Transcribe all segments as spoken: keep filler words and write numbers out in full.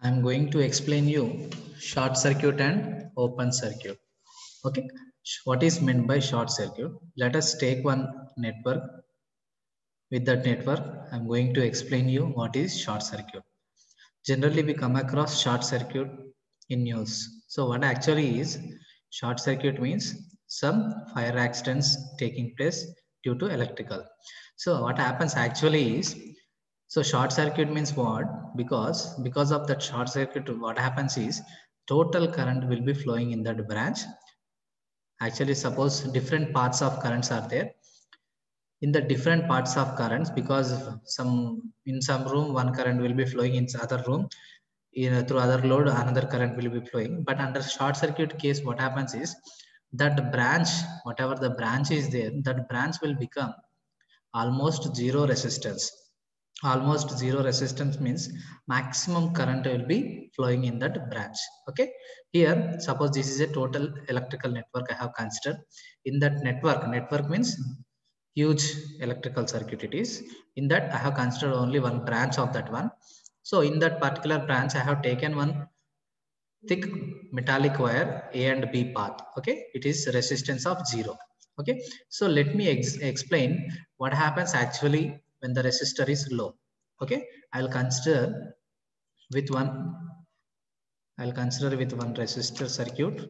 I'm going to explain you short circuit and open circuit. Okay, what is meant by short circuit? Let us take one network. With that network, I'm going to explain you what is short circuit. Generally, we come across short circuit in news. So what actually is short circuit means some fire accidents taking place due to electrical. So what happens actually is, so short circuit means what? Because because of that short circuit, what happens is total current will be flowing in that branch. Actually, suppose different paths of currents are there. In the different parts of currents, because some in some room one current will be flowing, in other room in, through other load another current will be flowing. But under short circuit case, what happens is that branch, whatever the branch is there, that branch will become almost zero resistance. Almost zero resistance means maximum current will be flowing in that branch. Okay, here suppose this is a total electrical network I have considered. In that network, network means huge electrical circuit it is. In that I have considered only one branch of that one. So in that particular branch I have taken one thick metallic wire, A and B path. Okay, it is resistance of zero. Okay, so let me ex explain what happens actually when the resistor is low. Okay, I'll consider with one I'll consider with one resistor circuit.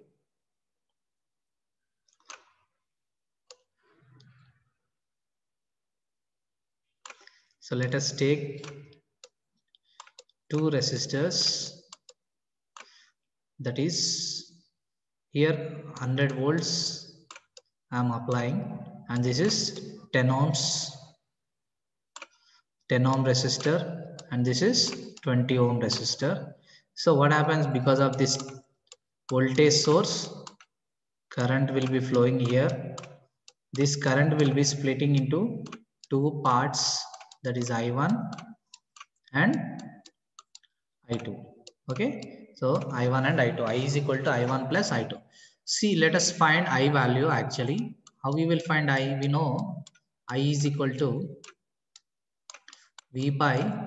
So let us take two resistors, that is here one hundred volts I am applying, and this is ten ohms, ten ohm resistor, and this is twenty ohm resistor. So what happens because of this voltage source, current will be flowing here. This current will be splitting into two parts, that is I one and I two. Okay, so I one and I two. I is equal to I one plus I two. See, let us find I value actually. How we will find I? We know I is equal to V by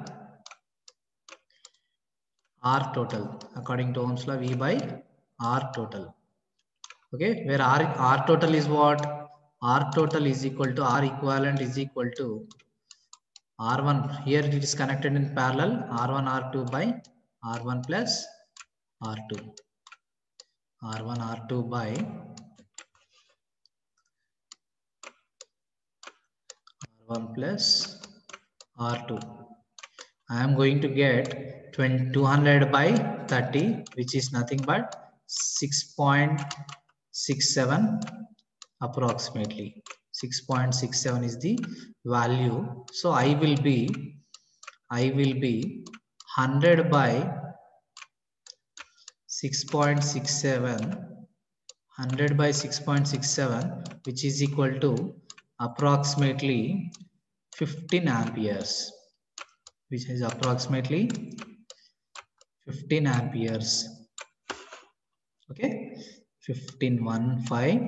R total. According to Ohm's law, V by R total. Okay, where R, R total is what? R total is equal to R equivalent is equal to R one. Here it is connected in parallel, R one R two by R one plus R two. R one R two by R one plus R two. I am going to get two hundred by thirty, which is nothing but six point six seven approximately. six point six seven is the value. So I will be I will be one hundred by six point six seven, one hundred by six point six seven, which is equal to approximately fifteen amperes, which is approximately fifteen amperes. Okay, fifteen one five,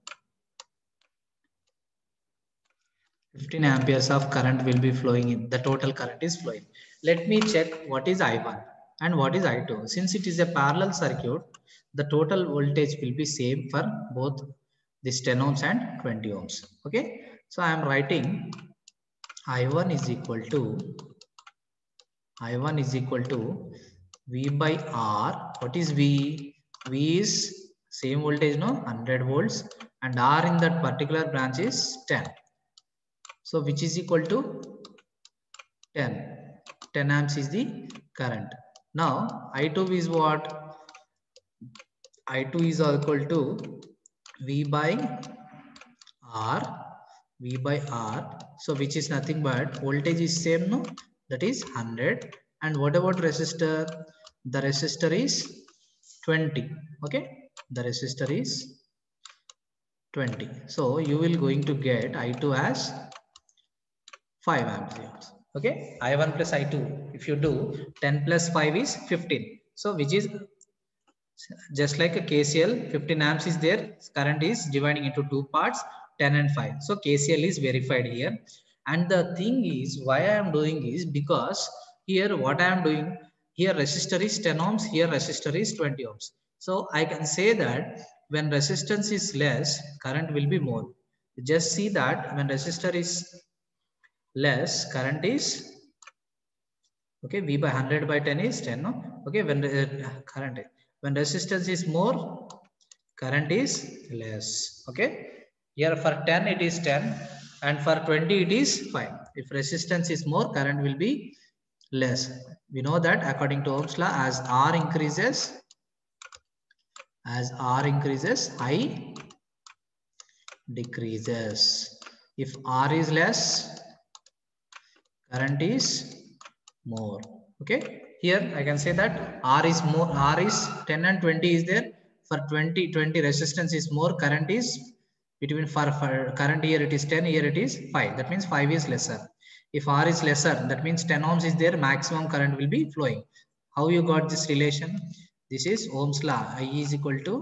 fifteen amperes of current will be flowing in. The total current is flowing. Let me check what is I one and what is I two. Since it is a parallel circuit, the total voltage will be same for both this ten ohms and twenty ohms. Okay, so I am writing I one is equal to I one is equal to V by R. What is V? V is same voltage, no, one hundred volts, and R in that particular branch is ten. So which is equal to ten. ten amps is the current. Now I two is what? I two is equal to V by R. V by R. So which is nothing but voltage is same, no? That is one hundred. And what about resistor? The resistor is twenty. Okay, the resistor is twenty. So you will going to get I two as five amperes. Okay, I one plus I two. If you do ten plus five is fifteen. So which is just like a K C L, fifteen amps is there. Current is dividing into two parts, ten and five. So K C L is verified here. And the thing is, why I am doing is because here what I am doing, here resistor is ten ohms, here resistor is twenty ohms. So I can say that when resistance is less, current will be more. Just see that when resistor is less, current is, okay, V by one hundred by ten is ten, no? Okay, when uh, current, when resistance is more, current is less. Okay, here for ten it is ten and for twenty it is five. If resistance is more, current will be less. We know that according to Ohm's law, as R increases, as R increases, I decreases. If R is less, current is more. Okay, here I can say that R is more, R is ten and twenty is there. For twenty, twenty resistance is more, current is between, for, for current here it is ten, here it is five. That means five is lesser. If R is lesser, that means ten ohms is there, maximum current will be flowing. How you got this relation? This is Ohm's law. I is equal to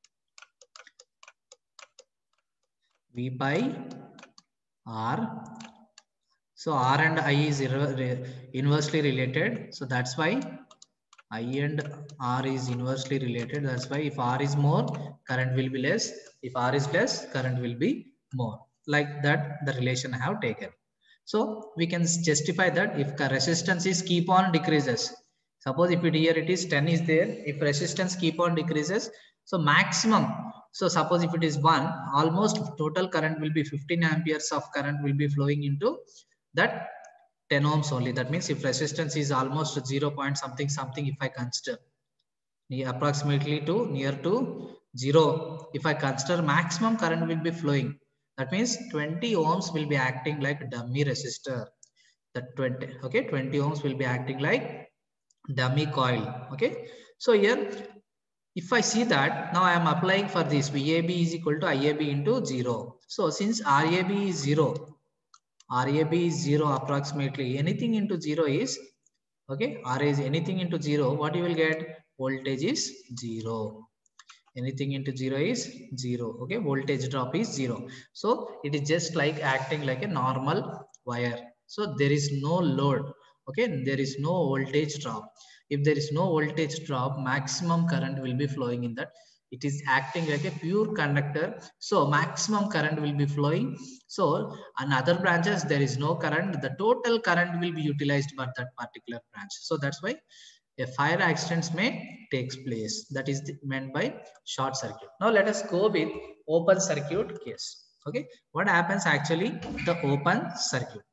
V by R. So R and I is inversely related. So that's why I and R is inversely related. That's why if R is more, current will be less. If R is less, current will be more. Like that, the relation I have taken. So we can justify that if resistance is keep on decreases. Suppose if it here it is ten is there. If resistance keep on decreases, so maximum. So suppose if it is one, almost total current will be fifteen amperes of current will be flowing into that ten ohms only. That means if resistance is almost zero point something something, if I consider near approximately to near to zero, if I consider maximum current will be flowing, that means twenty ohms will be acting like dummy resistor. That twenty, okay, twenty ohms will be acting like dummy coil. Okay, so here if I see that now I am applying for this V A B is equal to I A B into zero. So since R A B is zero, R A B is zero approximately, anything into zero is, okay, R is anything into zero, what you will get? Voltage is zero. Anything into zero is zero. Okay, voltage drop is zero. So it is just like acting like a normal wire. So there is no load. Okay, there is no voltage drop. If there is no voltage drop, maximum current will be flowing in that. It is acting like a pure conductor. So maximum current will be flowing. So on other branches, there is no current. The total current will be utilized by that particular branch. So that's why a fire accidents may takes place. That is the, meant by short circuit. Now let us go with open circuit case. Okay, what happens actually the open circuit?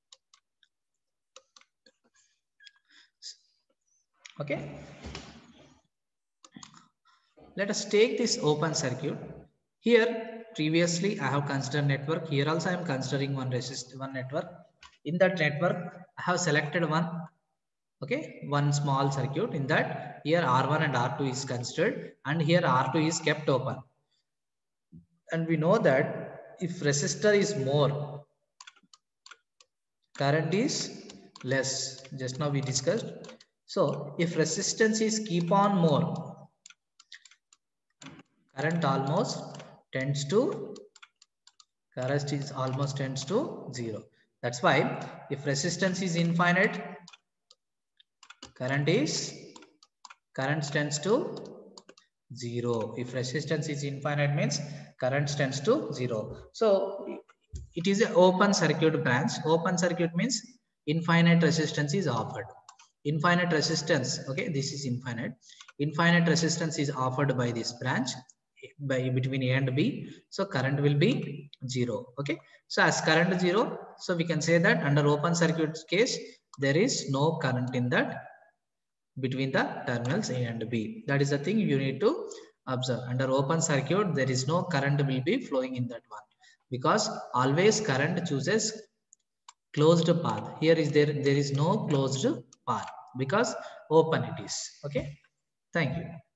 Okay, let us take this open circuit. Here previously I have considered network. Here also I am considering one resist one network. In that network I have selected one, okay, one small circuit. In that here R one and R two is considered and here R two is kept open. And we know that if resistor is more, current is less. Just now we discussed. So if resistance is keep on more, current almost tends to, current is almost tends to zero. That's why if resistance is infinite, current is, current tends to zero. If resistance is infinite means current tends to zero. So it is an open circuit branch. Open circuit means infinite resistance is offered. Infinite resistance, okay, this is infinite. Infinite resistance is offered by this branch by between A and B. So current will be zero. Okay, so as current zero, so we can say that under open circuit case there is no current in that between the terminals A and B. That is the thing you need to observe. Under open circuit there is no current will be flowing in that one, because always current chooses closed path. Here is there there is no closed path because open it is. Okay, thank you.